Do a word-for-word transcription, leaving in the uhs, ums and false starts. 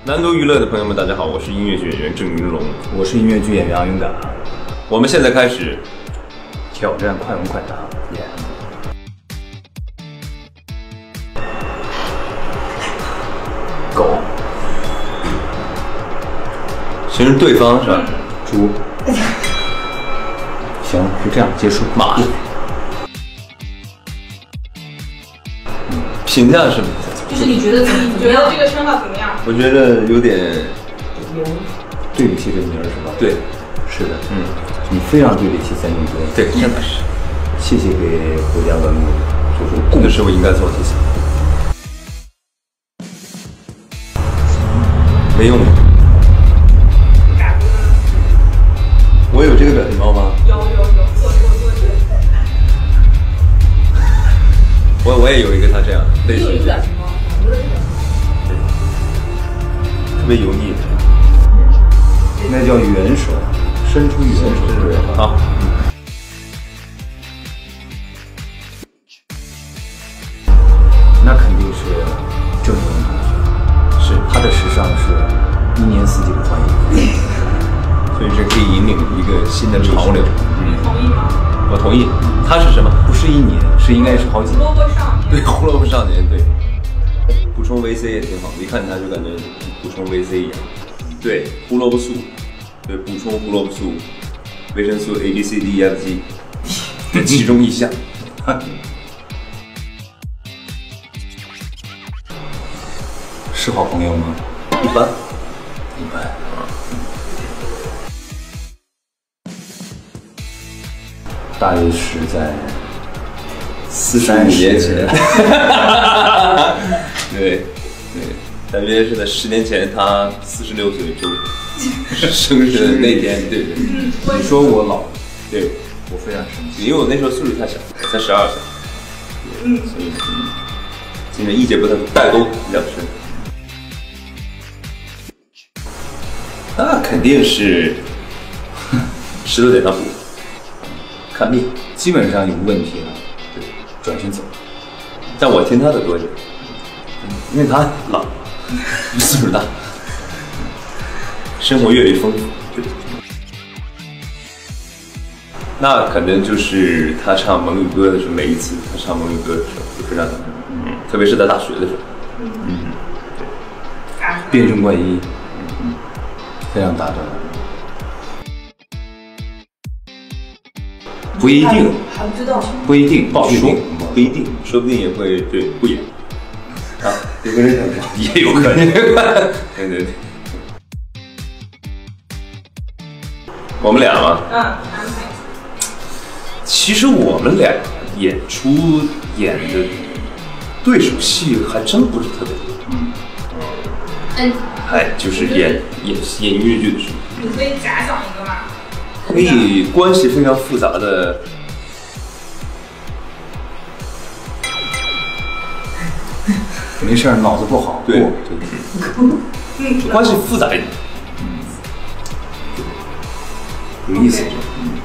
南都娱乐的朋友们，大家好，我是音乐剧演员郑云龙， 我是音乐剧演员杨勇敢。 我们现在开始挑战快问快答，耶、yeah ！狗， 形容对方是吧？ 猪。行，就这样结束。 马。评价什么？ 就是你觉得怎么？你觉得这个称号怎么样？ 我觉得有点对不起这个名儿是吧？ 对， 是的，嗯，你非常对得起三军哥。 对，真的是。 谢谢给国家文物做出贡献， 这是我应该做的事情。没用。我有这个表情包吗？ 有有有，做做做这个。 我我也有一个他这样类似。 你有一个表情包，我有一个。 特别油腻。 那叫元首，伸出援手，对不对？ 好。 那肯定是郑云龙同学，是他的时尚是一年四季的欢迎， 所以这可以引领一个新的潮流。 你同意吗？ 我同意。他是什么？ 不是一年，是应该是好几年。 胡萝卜少年。 对，胡萝卜少年，对。补充 V C 也挺好，一看他就感觉补充 V C 一样。对，胡萝卜素，对，补充胡萝卜素，维生素 A B C D E F G 的其中一项。 是好朋友吗？ 一般， 一般。大约是在四十五年前。对对，大约是在十年前，他四十六岁就生日的那天，对对。 你说我老， 对， 我非常生气， 因为我那时候岁数太小，我才十二岁，嗯，所以今年一节不太代沟比较深。那肯定是石头剪刀布，看命， 基本上有问题了，对，转身走。 但我听他的多一点，因为他老，岁数大，生活阅历丰富，对。那可能就是他唱蒙语歌的时候，每一次他唱蒙语歌的时候就非常，嗯，特别是在大学的时候，嗯， 对， 辩证怪医。非常打动，不一定， 还不知道， 不一定， 不好说，不一定， 说不定也会对不演啊， 有个人想说， 也有可能，对对对，我们俩嘛， 嗯，安排。 其实我们俩演出演的对手戏还真不是特别多，嗯， 嗯。 哎，就是演演演音乐剧的时候， 你可以假想一个吗？ 可以关系非常复杂的， 没事，脑子不好， 对对对，关系复杂一点， 有意思。